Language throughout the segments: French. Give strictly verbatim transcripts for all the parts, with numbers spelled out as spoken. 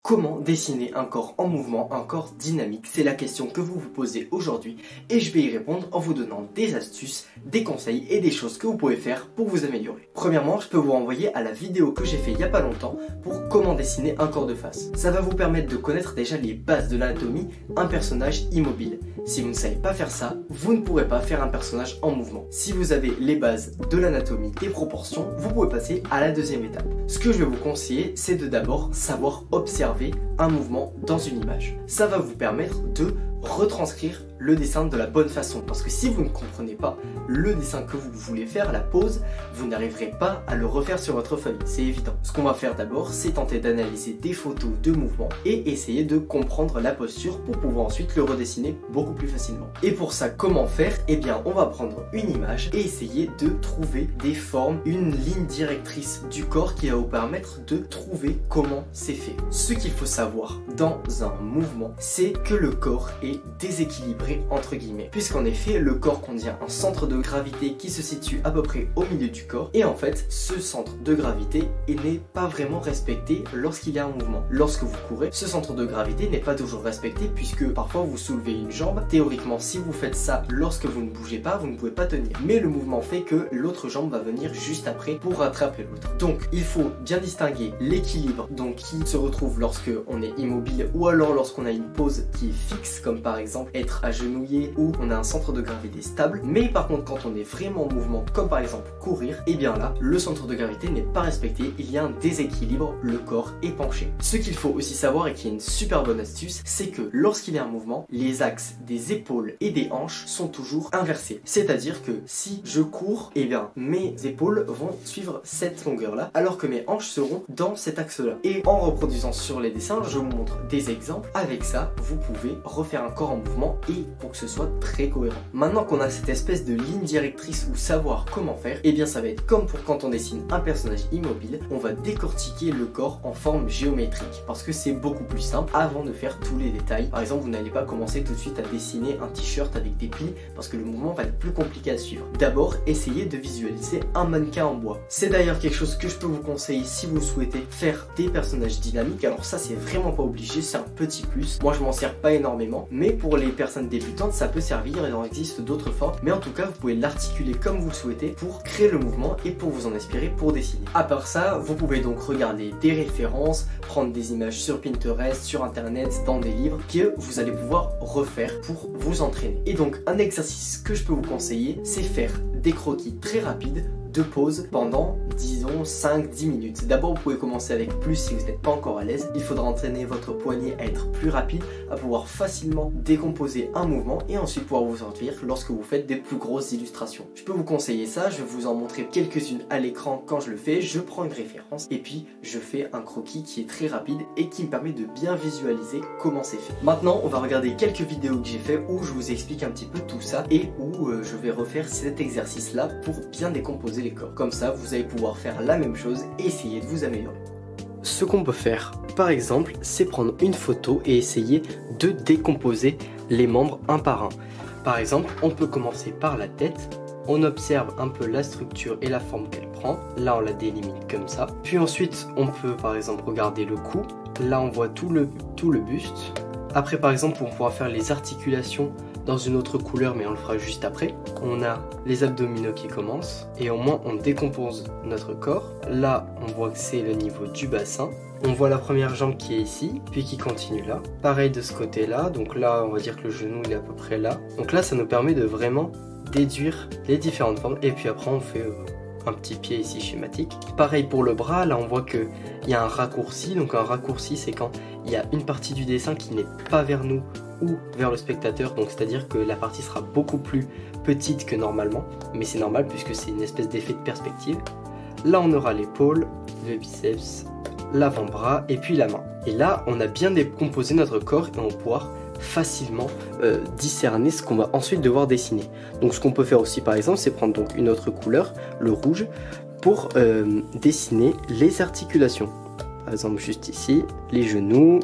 Comment dessiner un corps en mouvement, un corps dynamique? C'est la question que vous vous posez aujourd'hui et je vais y répondre en vous donnant des astuces, des conseils et des choses que vous pouvez faire pour vous améliorer. Premièrement, je peux vous renvoyer à la vidéo que j'ai fait il n'y a pas longtemps pour comment dessiner un corps de face. Ça va vous permettre de connaître déjà les bases de l'anatomie, un personnage immobile. Si vous ne savez pas faire ça, vous ne pourrez pas faire un personnage en mouvement. Si vous avez les bases de l'anatomie, des proportions, vous pouvez passer à la deuxième étape. Ce que je vais vous conseiller, c'est de d'abord savoir observer un mouvement dans une image. Ça va vous permettre de retranscrire le dessin de la bonne façon, parce que si vous ne comprenez pas le dessin que vous voulez faire, la pose, vous n'arriverez pas à le refaire sur votre feuille, c'est évident. Ce qu'on va faire d'abord, c'est tenter d'analyser des photos de mouvements et essayer de comprendre la posture pour pouvoir ensuite le redessiner beaucoup plus facilement. Et pour ça, comment faire? Eh bien, on va prendre une image et essayer de trouver des formes, une ligne directrice du corps qui va vous permettre de trouver comment c'est fait. Ce qu'il faut savoir dans un mouvement, c'est que le corps est déséquilibré entre guillemets, puisqu'en effet le corps contient un centre de gravité qui se situe à peu près au milieu du corps, et en fait ce centre de gravité n'est pas vraiment respecté lorsqu'il est en mouvement. Lorsque vous courez, ce centre de gravité n'est pas toujours respecté, puisque parfois vous soulevez une jambe. Théoriquement, si vous faites ça lorsque vous ne bougez pas, vous ne pouvez pas tenir, mais le mouvement fait que l'autre jambe va venir juste après pour rattraper l'autre. Donc il faut bien distinguer l'équilibre donc qui se retrouve lorsque on est immobile, ou alors lorsqu'on a une pose qui est fixe, comme par exemple être agenouillé, où on a un centre de gravité stable. Mais par contre, quand on est vraiment en mouvement, comme par exemple courir, et bien là le centre de gravité n'est pas respecté, il y a un déséquilibre, le corps est penché. Ce qu'il faut aussi savoir, et qui est une super bonne astuce, c'est que lorsqu'il est en mouvement, les axes des épaules et des hanches sont toujours inversés. C'est à dire que si je cours, et bien mes épaules vont suivre cette longueur là, alors que mes hanches seront dans cet axe là. Et en reproduisant sur les dessins, je vous montre des exemples. Avec ça, vous pouvez refaire un corps en mouvement et pour que ce soit très cohérent. Maintenant qu'on a cette espèce de ligne directrice ou savoir comment faire, et bien ça va être comme pour quand on dessine un personnage immobile, on va décortiquer le corps en forme géométrique, parce que c'est beaucoup plus simple avant de faire tous les détails. Par exemple, vous n'allez pas commencer tout de suite à dessiner un t-shirt avec des plis, parce que le mouvement va être plus compliqué à suivre. D'abord, essayez de visualiser un mannequin en bois. C'est d'ailleurs quelque chose que je peux vous conseiller si vous souhaitez faire des personnages dynamiques. Alors ça, c'est vraiment pas obligé, c'est un petit plus. Moi, je m'en sers pas énormément, mais pour les personnes débutantes, ça peut servir, et il en existe d'autres formes. Mais en tout cas, vous pouvez l'articuler comme vous le souhaitez pour créer le mouvement et pour vous en inspirer pour dessiner. À part ça, vous pouvez donc regarder des références, prendre des images sur Pinterest, sur internet, dans des livres que vous allez pouvoir refaire pour vous entraîner. Et donc, un exercice que je peux vous conseiller, c'est faire des croquis très rapides de pause pendant disons cinq dix minutes. D'abord, vous pouvez commencer avec plus si vous n'êtes pas encore à l'aise. Il faudra entraîner votre poignet à être plus rapide, à pouvoir facilement décomposer un mouvement et ensuite pouvoir vous sortir lorsque vous faites des plus grosses illustrations. Je peux vous conseiller ça, je vais vous en montrer quelques-unes à l'écran quand je le fais. Je prends une référence et puis je fais un croquis qui est très rapide et qui me permet de bien visualiser comment c'est fait. Maintenant, on va regarder quelques vidéos que j'ai fait où je vous explique un petit peu tout ça et où euh, je vais refaire cet exercice là pour bien décomposer les corps. Comme ça, vous allez pouvoir faire la même chose et essayer de vous améliorer. Ce qu'on peut faire, par exemple, c'est prendre une photo et essayer de décomposer les membres un par un. Par exemple, on peut commencer par la tête. On observe un peu la structure et la forme qu'elle prend. Là, on la délimite comme ça. Puis ensuite, on peut par exemple regarder le cou. Là, on voit tout le, tout le buste. Après, par exemple, on pourra faire les articulations dans une autre couleur, mais on le fera juste après. On a les abdominaux qui commencent et au moins on décompose notre corps. Là, on voit que c'est le niveau du bassin. On voit la première jambe qui est ici, puis qui continue là. Pareil de ce côté-là, donc là, on va dire que le genou il est à peu près là. Donc là, ça nous permet de vraiment déduire les différentes formes. Et puis après, on fait euh, un petit pied ici schématique. Pareil pour le bras, là on voit qu'il y a un raccourci. Donc un raccourci, c'est quand il y a une partie du dessin qui n'est pas vers nous ou vers le spectateur, donc c'est à dire que la partie sera beaucoup plus petite que normalement, mais c'est normal puisque c'est une espèce d'effet de perspective. Là on aura l'épaule, le biceps, l'avant-bras et puis la main. Et là on a bien décomposé notre corps et on va pouvoir facilement euh, discerner ce qu'on va ensuite devoir dessiner. Donc ce qu'on peut faire aussi par exemple, c'est prendre donc une autre couleur, le rouge, pour euh, dessiner les articulations. Par exemple juste ici, les genoux,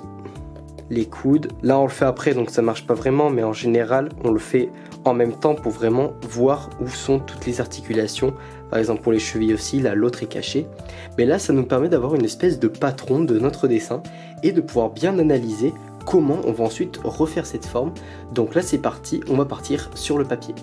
les coudes. Là on le fait après donc ça marche pas vraiment, mais en général on le fait en même temps pour vraiment voir où sont toutes les articulations Par exemple pour les chevilles aussi, là l'autre est caché. Mais là ça nous permet d'avoir une espèce de patron de notre dessin et de pouvoir bien analyser comment on va ensuite refaire cette forme. Donc là c'est parti, on va partir sur le papier.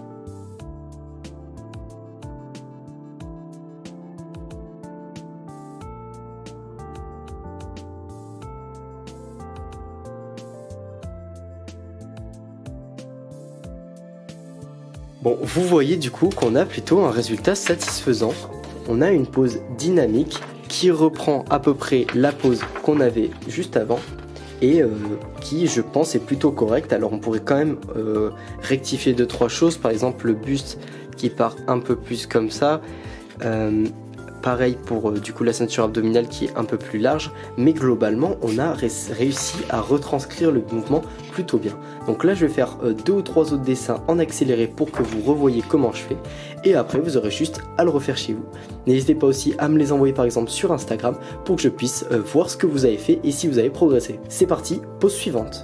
Bon, vous voyez du coup qu'on a plutôt un résultat satisfaisant. On a une pose dynamique qui reprend à peu près la pose qu'on avait juste avant et euh, qui, je pense, est plutôt correcte. Alors on pourrait quand même euh, rectifier deux trois choses, par exemple le buste qui part un peu plus comme ça. Euh, Pareil pour euh, du coup la ceinture abdominale qui est un peu plus large, mais globalement on a réussi à retranscrire le mouvement plutôt bien. Donc là je vais faire euh, deux ou trois autres dessins en accéléré pour que vous revoyez comment je fais, et après vous aurez juste à le refaire chez vous. N'hésitez pas aussi à me les envoyer par exemple sur Instagram pour que je puisse euh, voir ce que vous avez fait et si vous avez progressé. C'est parti, pose suivante.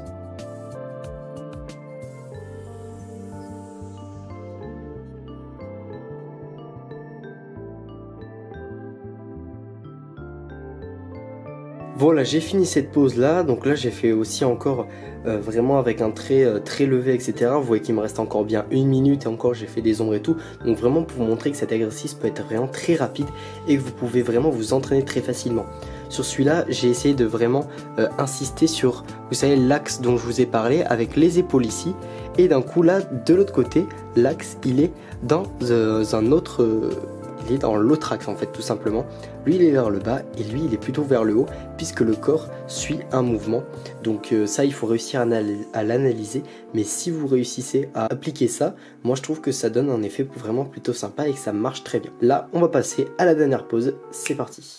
Voilà, j'ai fini cette pose là, donc là j'ai fait aussi encore euh, vraiment avec un trait euh, très levé, et cetera. Vous voyez qu'il me reste encore bien une minute et encore j'ai fait des ombres et tout, donc vraiment pour vous montrer que cet exercice peut être vraiment très rapide et que vous pouvez vraiment vous entraîner très facilement. Sur celui-là, j'ai essayé de vraiment euh, insister sur, vous savez, l'axe dont je vous ai parlé avec les épaules ici, et d'un coup là, de l'autre côté, l'axe il est dans euh, un autre... Euh, il est dans l'autre axe en fait tout simplement. Lui il est vers le bas et lui il est plutôt vers le haut puisque le corps suit un mouvement. Donc euh, ça il faut réussir à, à l'analyser, mais si vous réussissez à appliquer ça, moi je trouve que ça donne un effet vraiment plutôt sympa et que ça marche très bien. Là on va passer à la dernière pose, c'est parti.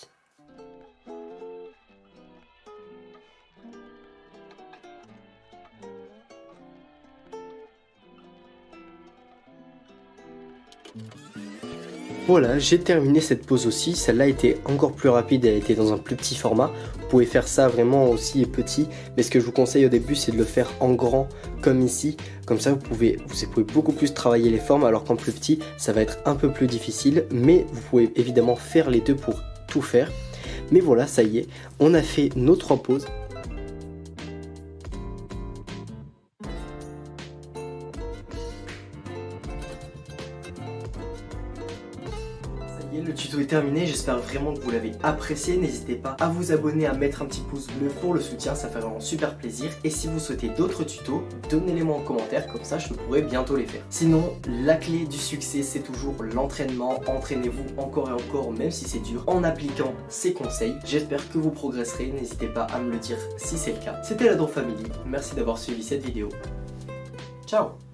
Voilà, j'ai terminé cette pose aussi, celle-là était encore plus rapide, elle était dans un plus petit format. Vous pouvez faire ça vraiment aussi petit, mais ce que je vous conseille au début c'est de le faire en grand comme ici. Comme ça vous pouvez, vous pouvez beaucoup plus travailler les formes, alors qu'en plus petit ça va être un peu plus difficile, mais vous pouvez évidemment faire les deux pour tout faire. Mais voilà, ça y est, on a fait nos trois poses. Le tuto est terminé, j'espère vraiment que vous l'avez apprécié. N'hésitez pas à vous abonner, à mettre un petit pouce bleu pour le soutien, ça fait vraiment super plaisir. Et si vous souhaitez d'autres tutos, donnez-les-moi en commentaire, comme ça je pourrai bientôt les faire. Sinon, la clé du succès c'est toujours l'entraînement. Entraînez-vous encore et encore, même si c'est dur, en appliquant ces conseils. J'espère que vous progresserez, n'hésitez pas à me le dire si c'est le cas. C'était la Dron Family, merci d'avoir suivi cette vidéo. Ciao.